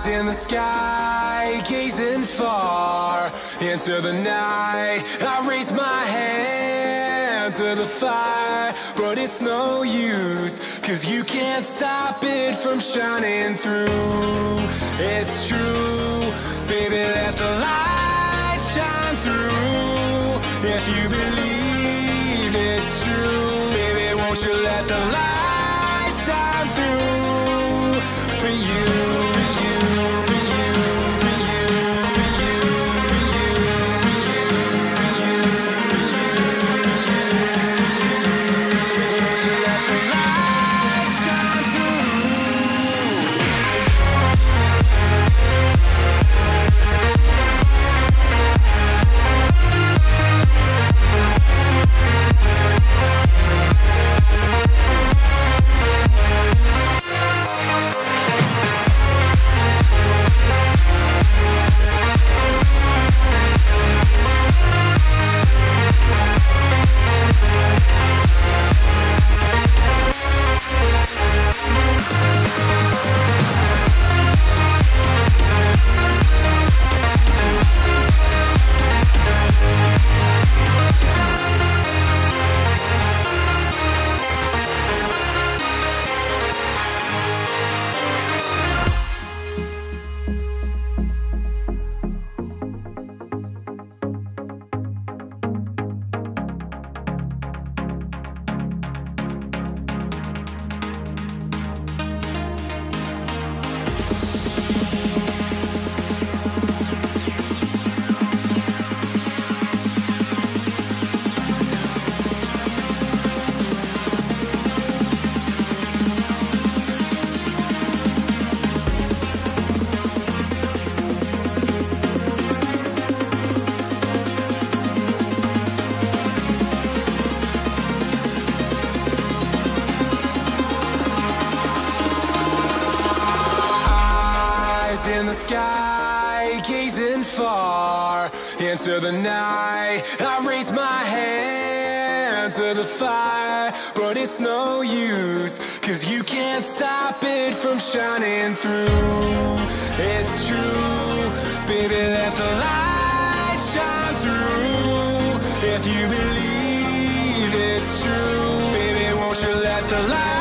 In the sky, gazing far into the night, I raise my hand to the fire, but it's no use, 'cause you can't stop it from shining through. It's true, baby, let the light shine through. If you believe it's true, baby, won't you let the light shine through for you. In the sky, gazing far into the night, I raise my hand to the fire, but it's no use, 'cause you can't stop it from shining through. It's true, baby, let the light shine through. If you believe it's true, baby, won't you let the light